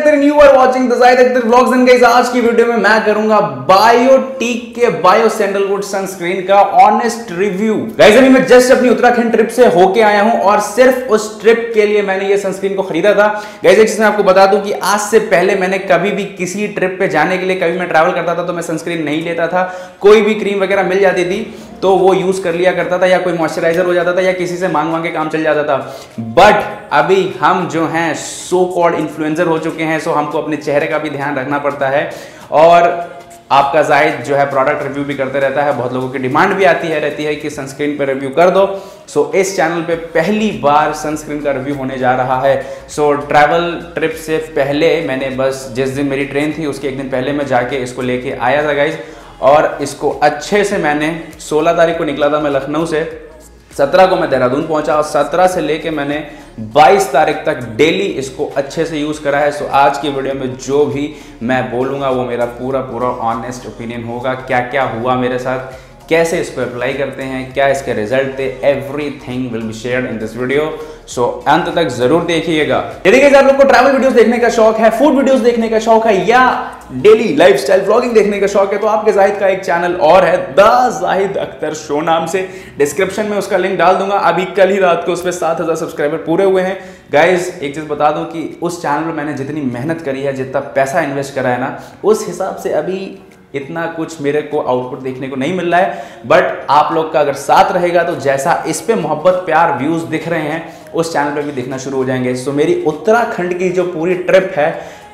Akhtar and you are watching the Zahid Akhtar vlogs. And guys, आज की video में मैं करूंगा बायोटीक के बायो सैंडलवुड सनस्क्रीन का ऑनेस्ट रिव्यू। गाइस, अभी मैं जस्ट अपनी उत्तराखंड ट्रिप से होके आया हूं और सिर्फ उस ट्रिप के लिए मैंने ये सनस्क्रीन को खरीदा था। गाइस, एक चीज मैं आपको बता दूं कि आज से पहले मैंने कभी भी किसी ट्रिप पे जाने के लिए, कभी मैं ट्रैवल करता था तो मैं सनस्क्रीन नहीं लेता था। कोई भी क्रीम वगैरह मिल जाती थी तो वो यूज कर लिया करता था, या कोई मॉइस्चराइजर हो जाता था, या किसी से मांग के काम चल जाता था। बट अभी हम जो हैं सो कॉल्ड इन्फ्लुएंसर हो चुके हैं, सो हमको अपने चेहरे का भी ध्यान रखना पड़ता है। और आपका जाहिद जो है प्रोडक्ट रिव्यू भी करते रहता है, बहुत लोगों की डिमांड भी रहती है कि सनस्क्रीन पे रिव्यू कर दो। सो इस चैनल पे पहली बार सनस्क्रीन का रिव्यू होने जा रहा है। सो ट्रैवल ट्रिप से पहले मैंने बस जिस दिन मेरी ट्रेन थी उसके एक दिन पहले मैं जाके इसको लेके आया था गाइज, और इसको अच्छे से मैंने 16 तारीख को निकला था मैं लखनऊ से, 17 को मैं देहरादून पहुंचा और 17 से लेके मैंने 22 तारीख तक डेली इसको अच्छे से यूज़ करा है। सो आज की वीडियो में जो भी मैं बोलूँगा वो मेरा पूरा ऑनेस्ट ओपिनियन होगा। क्या क्या हुआ मेरे साथ, कैसे इसको अप्लाई करते हैं, क्या इसके रिजल्ट थे, everything will be shared in this video. So अंत तक जरूर देखिएगा। यदि आप लोग को ट्रैवल वीडियोस देखने का शौक है, फूड वीडियोस देखने का शौक है, या डेली लाइफस्टाइल व्लॉगिंग देखने का शौक है, तो आपके जाहिद का एक चैनल और है, द जाहिद अख्तर शो नाम से। डिस्क्रिप्शन में उसका लिंक डाल दूंगा। अभी कल ही रात को उस पर 7000 सब्सक्राइबर पूरे हुए हैं। गाइज, एक चीज बता दूं कि उस चैनल पर मैंने जितनी मेहनत करी है, जितना पैसा इन्वेस्ट करा है ना, उस हिसाब से अभी इतना कुछ मेरे को आउटपुट देखने को नहीं मिल रहा है। बट आप लोग का अगर साथ रहेगा तो जैसा इस पे मोहब्बत, प्यार, व्यूज दिख रहे हैं उस चैनल पे भी दिखना शुरू हो जाएंगे। सो मेरी उत्तराखंड की जो पूरी ट्रिप है,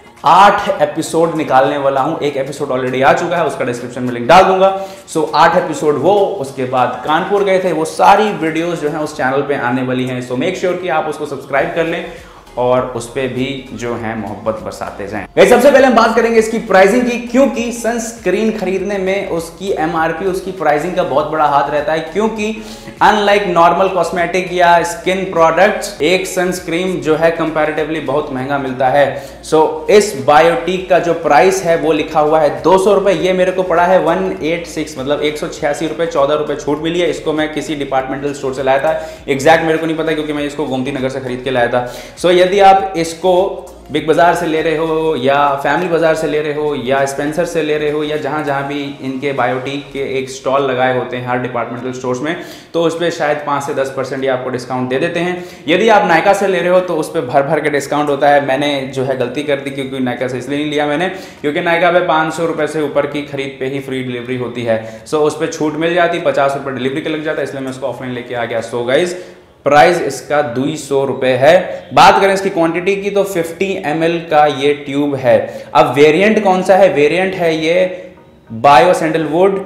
8 एपिसोड निकालने वाला हूं। एक एपिसोड ऑलरेडी आ चुका है, उसका डिस्क्रिप्शन में लिंक डाल दूंगा। सो 8 एपिसोड वो, उसके बाद कानपुर गए थे, वो सारी वीडियोस जो है उस चैनल पे आने वाली हैं। सो मेक श्योर कि आप उसको सब्सक्राइब कर लें और उस पे भी जो है मोहब्बत बरसाते जाएं। गाइस, सबसे पहले हम बात करेंगे इसकी प्राइसिंग की, क्योंकि सनस्क्रीन खरीदने में उसकी एमआरपी, उसकी प्राइसिंग का बहुत बड़ा हाथ रहता है। क्योंकि अनलाइक नॉर्मल कॉस्मेटिक या स्किन प्रोडक्ट्स, एक सनस्क्रीन जो है कंपैरेटिवली बहुत महंगा मिलता है। सो इस बायोटीक का जो प्राइस है वो लिखा हुआ है 200 रुपए। ये मेरे को पड़ा है 186, मतलब 186 रुपए, 14 रुपए छूट मिली है। इसको मैं किसी डिपार्टमेंटल स्टोर से लाया था, एग्जैक्ट मेरे को नहीं पता क्योंकि मैं इसको गोमती नगर से खरीद के लाया था। सो यदि आप इसको बिग बाजार से ले रहे हो, या फैमिली बाजार से ले रहे हो, या स्पेंसर से ले रहे हो, या जहाँ भी इनके बायोटीक के एक स्टॉल लगाए होते हैं हर डिपार्टमेंटल स्टोर्स में, तो उस पर शायद 5 से 10% या आपको डिस्काउंट दे देते हैं। यदि आप नायका से ले रहे हो तो उस पर भर के डिस्काउंट होता है। मैंने जो है गलती कर दी, क्योंकि नायका से इसलिए नहीं लिया मैंने, क्योंकि नायका पे 500 रुपये से ऊपर की खरीद पे ही फ्री डिलीवरी होती है। सो उस पर छूट मिल जाती, 50 रुपये डिलीवरी के लग जाता है, इसलिए मैं उसको ऑफलाइन लेके आ गया। सो गाइज, प्राइस इसका 200 रुपए है। बात करें इसकी क्वांटिटी की तो 50 ml का ये ट्यूब है। अब वेरिएंट कौन सा है? वेरिएंट है ये बायो सैंडलवुड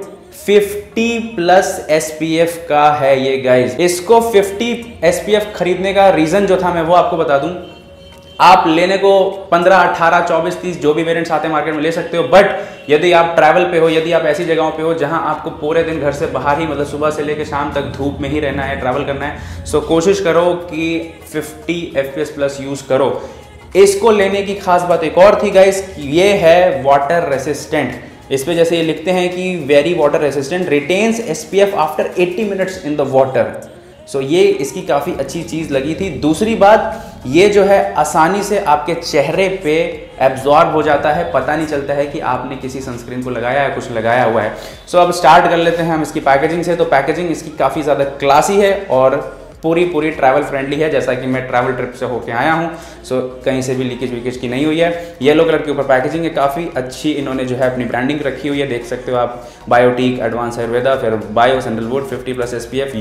50+ SPF का है ये गाइज। इसको 50 SPF खरीदने का रीजन जो था मैं वो आपको बता दूं। आप लेने को 15, 18, 24, 30 जो भी वेरिएंट्स आते हैं मार्केट में ले सकते हो। बट यदि आप ट्रैवल पे हो, यदि आप ऐसी जगहों पे हो जहां आपको पूरे दिन घर से बाहर ही, मतलब सुबह से लेकर शाम तक धूप में ही रहना है, ट्रैवल करना है, सो कोशिश करो कि 50 FPS+ यूज करो। इसको लेने की खास बात एक और थी गाइस, ये है वाटर रेसिस्टेंट। इस पे जैसे ये लिखते हैं कि very water resistant, retains SPF after 80 minutes in the water. So ये इसकी काफ़ी अच्छी चीज़ लगी थी। दूसरी बात, ये जो है आसानी से आपके चेहरे पे एब्जॉर्ब हो जाता है, पता नहीं चलता है कि आपने किसी सनस्क्रीन को लगाया है, कुछ लगाया हुआ है। सो अब स्टार्ट कर लेते हैं हम इसकी पैकेजिंग से। तो पैकेजिंग इसकी काफ़ी ज़्यादा क्लासी है और पूरी ट्रैवल फ्रेंडली है, जैसा कि मैं ट्रैवल ट्रिप से होके आया हूँ। सो कहीं से भी लीकेज वीकेज की नहीं हुई है। येलो कलर के ऊपर पैकेजिंग है, काफ़ी अच्छी इन्होंने जो है अपनी ब्रांडिंग रखी हुई है, देख सकते हो आप। बायोटीक, एडवांस आयुर्वेदा, फिर bio sandalwood 50+ SPF,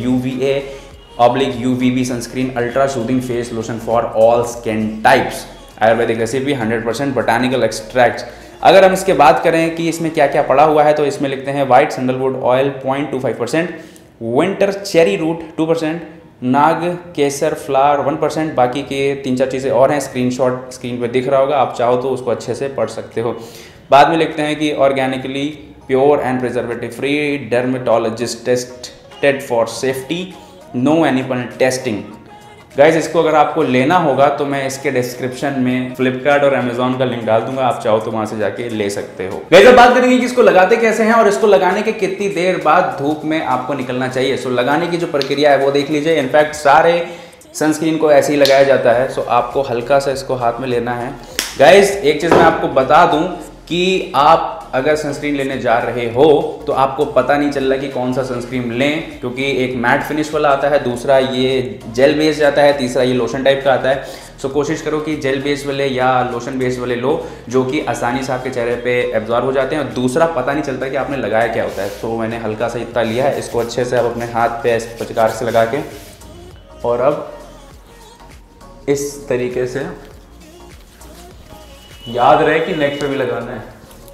UVA/UVB sunscreen, ultra soothing face lotion for all skin types, ayurvedic recipe, 100% botanical extract. अगर हम इसके बात करें कि इसमें क्या क्या पड़ा हुआ है, तो इसमें लिखते हैं white sandalwood oil 0.25%, winter cherry root 2%, नाग केसर फ्लावर 1%, बाकी के 3-4 चीज़ें और हैं। स्क्रीनशॉट स्क्रीन पे दिख रहा होगा, आप चाहो तो उसको अच्छे से पढ़ सकते हो। बाद में लिखते हैं कि organically pure and preservative free, dermatologist tested for safety, no animal testing. Guys, इसको अगर आपको लेना होगा तो मैं इसके डिस्क्रिप्शन में फ्लिपकार्ट और अमेजोन का लिंक डाल दूंगा, आप चाहो तो वहां से जाके ले सकते हो। गाइज, अब बात करेंगे कि इसको लगाते कैसे हैं और इसको लगाने के कितनी देर बाद धूप में आपको निकलना चाहिए। सो लगाने की जो प्रक्रिया है वो देख लीजिए। इनफैक्ट सारे सनस्क्रीन को ऐसे ही लगाया जाता है। सो आपको हल्का सा इसको हाथ में लेना है, गाइस एक चीज़ मैं आपको बता दूं कि आप अगर सनस्क्रीन लेने जा रहे हो तो आपको पता नहीं चल रहा कि कौन सा सनस्क्रीन लें, क्योंकि एक मैट फिनिश वाला आता है, दूसरा ये जेल बेस्ड आता है, तीसरा ये लोशन टाइप का आता है। सो कोशिश करो कि जेल बेस्ड वाले या लोशन बेस्ड वाले लो, जो कि आसानी से आपके चेहरे पे एब्जॉर्ब हो जाते हैं, और दूसरा पता नहीं चलता कि आपने लगाया क्या होता है। तो मैंने हल्का सा इतना लिया है, इसको अच्छे से आप अपने हाथ पे पचकार से लगा के, और अब इस तरीके से याद रहे कि नेक पे भी लगाना है।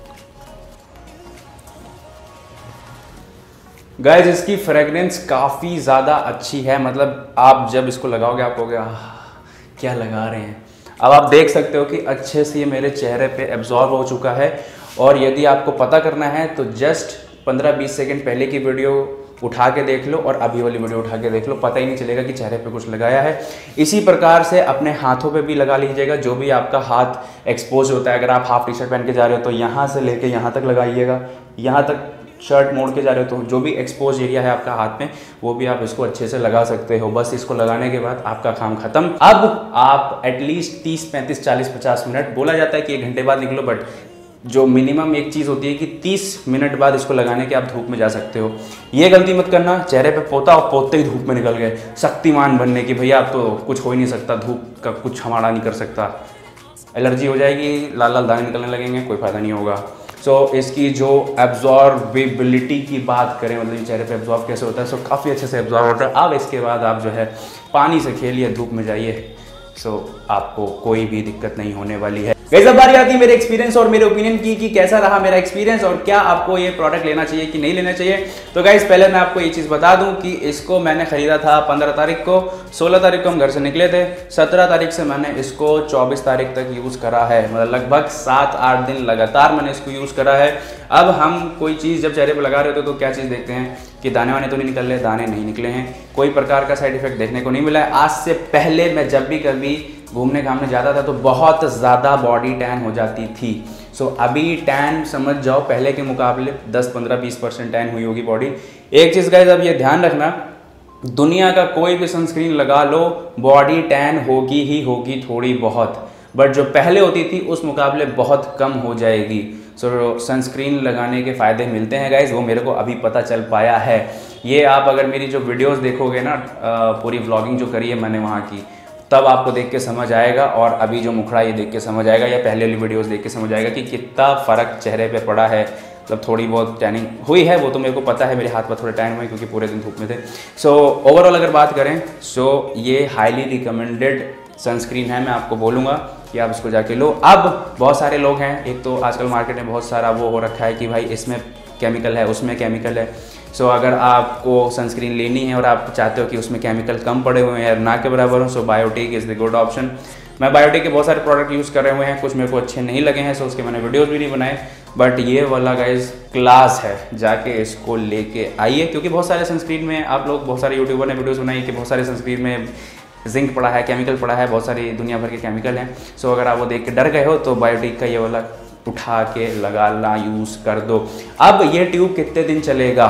गाइस इसकी फ्रेगरेंस काफ़ी ज़्यादा अच्छी है, मतलब आप जब इसको लगाओगे आप कहोगे क्या लगा रहे हैं। अब आप देख सकते हो कि अच्छे से ये मेरे चेहरे पे एब्जॉर्ब हो चुका है। और यदि आपको पता करना है तो जस्ट 15-20 सेकंड पहले की वीडियो उठा के देख लो और अभी वाली वीडियो उठा के देख लो, पता ही नहीं चलेगा कि चेहरे पे कुछ लगाया है। इसी प्रकार से अपने हाथों पे भी लगा लीजिएगा, जो भी आपका हाथ एक्सपोज होता है। अगर आप हाफ टी शर्ट पहन के जा रहे हो तो यहाँ से लेके यहाँ तक लगाइएगा, यहाँ तक शर्ट मोड़ के जा रहे हो तो जो भी एक्सपोज एरिया है आपका हाथ में वो भी आप इसको अच्छे से लगा सकते हो। बस इसको लगाने के बाद आपका काम खत्म। अब आप एटलीस्ट 30, 35, 40, 50 मिनट, बोला जाता है कि 1 घंटे बाद निकलो, बट जो मिनिमम एक चीज़ होती है कि 30 मिनट बाद इसको लगाने के आप धूप में जा सकते हो। ये गलती मत करना चेहरे पे पोता और पोते ही धूप में निकल गए शक्तिमान बनने की। भैया आप तो कुछ हो ही नहीं सकता, धूप का कुछ हमारा नहीं कर सकता, एलर्जी हो जाएगी, लाल लाल दाने निकलने लगेंगे, कोई फ़ायदा नहीं होगा। सो इसकी जो एब्जॉर्बिलिटी की बात करें, मतलब चेहरे पे एब्जॉर्ब कैसे होता है, सो काफ़ी अच्छे से एब्जॉर्ब होता है। अब इसके बाद आप जो है पानी से खेलिए, धूप में जाइए, सो आपको कोई भी दिक्कत नहीं होने वाली है। गाइस अब बारी आती है मेरे एक्सपीरियंस और मेरे ओपिनियन की कि कैसा रहा मेरा एक्सपीरियंस और क्या आपको ये प्रोडक्ट लेना चाहिए कि नहीं लेना चाहिए। तो गाइस पहले मैं आपको ये चीज़ बता दूं कि इसको मैंने ख़रीदा था 15 तारीख को, 16 तारीख को हम घर से निकले थे, 17 तारीख से मैंने इसको 24 तारीख तक यूज़ करा है, मतलब लगभग 7-8 दिन लगातार मैंने इसको यूज़ करा है। अब हम कोई चीज़ जब चेहरे पर लगा रहे होते तो क्या चीज़ देखते हैं कि दाने वाने तो नहीं निकल रहे, दाने नहीं निकले हैं, कोई प्रकार का साइड इफेक्ट देखने को नहीं मिला है। आज से पहले मैं जब भी कभी घूमने घामने जाता था तो बहुत ज़्यादा बॉडी टैन हो जाती थी। सो अभी टैन समझ जाओ पहले के मुकाबले 10, 15, 20% टैन हुई होगी बॉडी। एक चीज़ गाइस अब ये ध्यान रखना, दुनिया का कोई भी सनस्क्रीन लगा लो बॉडी टैन होगी ही होगी थोड़ी बहुत, बट जो पहले होती थी उस मुकाबले बहुत कम हो जाएगी। सो सनस्क्रीन लगाने के फ़ायदे मिलते हैं गाइस, वो मेरे को अभी पता चल पाया है। ये आप अगर मेरी जो वीडियोस देखोगे ना, पूरी व्लॉगिंग जो करी है मैंने वहाँ की, तब आपको देख के समझ आएगा, और अभी जो मुखड़ा ये देख के समझ आएगा, या पहले वाली वीडियोस देख के समझ आएगा कि कितना फ़र्क चेहरे पे पड़ा है। मतलब थोड़ी बहुत टैनिंग हुई है, वो तो मेरे को पता है, मेरे हाथ पर थोड़े टैन हुए क्योंकि पूरे दिन धूप में थे। सो ओवरऑल अगर बात करें, सो ये हाईली रिकमेंडेड सनस्क्रीन है, मैं आपको बोलूँगा कि आप इसको जाके लो। अब बहुत सारे लोग हैं, एक तो आजकल मार्केट में बहुत सारा वो हो रखा है कि भाई इसमें केमिकल है, उसमें केमिकल है। सो अगर आपको सनस्क्रीन लेनी है और आप चाहते हो कि उसमें केमिकल कम पड़े हुए हैं, ना के बराबर हो, so Biotique is the good option. मैं बायोटिक के बहुत सारे प्रोडक्ट यूज़ कर रहे हुए हैं, कुछ मेरे को अच्छे नहीं लगे हैं, सो उसके मैंने वीडियोस भी नहीं बनाए, बट ये वाला गाइस क्लास है, जाके इसको लेके आइए। क्योंकि बहुत सारे सनस्क्रीन में आप लोग, बहुत सारे यूट्यूबर ने वीडियोज़ बनाई कि बहुत सारे सनस्क्रीन में जिंक पड़ा है, केमिकल पड़ा है, बहुत सारी दुनिया भर के केमिकल हैं। सो अगर आप वो देख के डर गए हो तो बायोटिक का ये वाला उठा के लगा ला, यूज़ कर दो। अब ये ट्यूब कितने दिन चलेगा?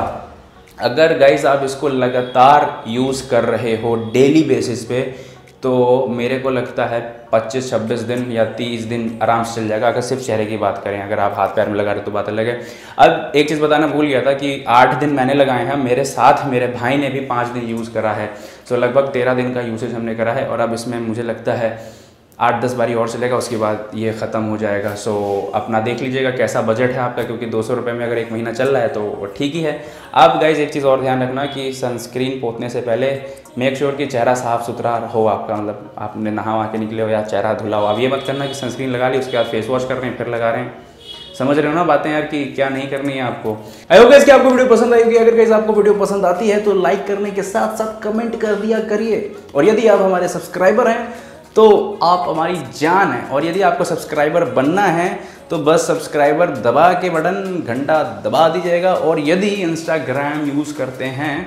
अगर गाइस आप इसको लगातार यूज़ कर रहे हो डेली बेसिस पे, तो मेरे को लगता है 25-26 दिन या 30 दिन आराम से चल जाएगा, अगर सिर्फ चेहरे की बात करें। अगर आप हाथ पैर में लगा रहे हो तो बात अलग है। अब एक चीज़ बताना भूल गया था कि 8 दिन मैंने लगाए हैं, मेरे साथ मेरे भाई ने भी 5 दिन यूज़ करा है। सो लगभग 13 दिन का यूसेज हमने करा है, और अब इसमें मुझे लगता है 8-10 बारी और चलेगा, उसके बाद ये ख़त्म हो जाएगा। सो अपना देख लीजिएगा कैसा बजट है आपका, क्योंकि 200 रुपये में अगर 1 महीना चल रहा है तो ठीक ही है। अब गाइज एक चीज़ और ध्यान रखना कि सनस्क्रीन पोतने से पहले मेक श्योर कि चेहरा साफ़ सुथरा हो आपका, मतलब आपने नहा वहा के निकले हो या चेहरा धुला हो। अब ये मत करना कि सनस्क्रीन लगा ली उसके बाद फेस वॉश कर रहे हैं फिर लगा रहे हैं। समझ रहे हो ना बातें यार कि क्या नहीं करनी है आपको। आई होप गाइस कि आपको वीडियो पसंद आएगी। अगर गाइस आपको वीडियो पसंद आती है तो लाइक करने के साथ साथ कमेंट कर दिया करिए, और यदि आप हमारे सब्सक्राइबर हैं तो आप हमारी जान हैं, और यदि आपको सब्सक्राइबर बनना है तो बस सब्सक्राइबर दबा के बटन घंटा दबा दीजिएगा। और यदि इंस्टाग्राम यूज़ करते हैं,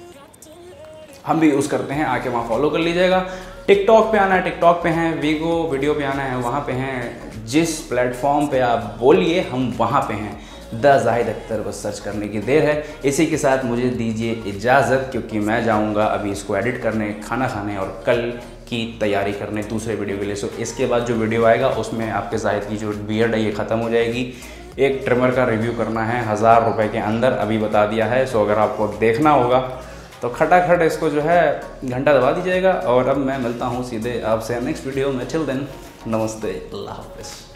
हम भी यूज़ करते हैं, आके वहाँ फॉलो कर लीजिएगा। टिकटॉक पे आना है, टिकटॉक पे हैं, वीगो वीडियो पे आना है, वहाँ पे हैं। जिस प्लेटफॉर्म पे आप बोलिए हम वहाँ पे हैं। द जाहिद अख्तर, बस सर्च करने की देर है। इसी के साथ मुझे दीजिए इजाज़त, क्योंकि मैं जाऊँगा अभी इसको एडिट करने, खाना खाने, और कल की तैयारी करने दूसरे वीडियो के लिए। सो इसके बाद जो वीडियो आएगा उसमें आपके जाहिद की जो बियर्ड है ये ख़त्म हो जाएगी। एक ट्रिमर का रिव्यू करना है 1000 रुपये के अंदर, अभी बता दिया है। सो अगर आपको देखना होगा तो खटाखट इसको जो है घंटा दबा दीजिएगा। और अब मैं मिलता हूँ सीधे आपसे नेक्स्ट वीडियो में। टिल देन नमस्ते, अल्लाह हाफ़िज़।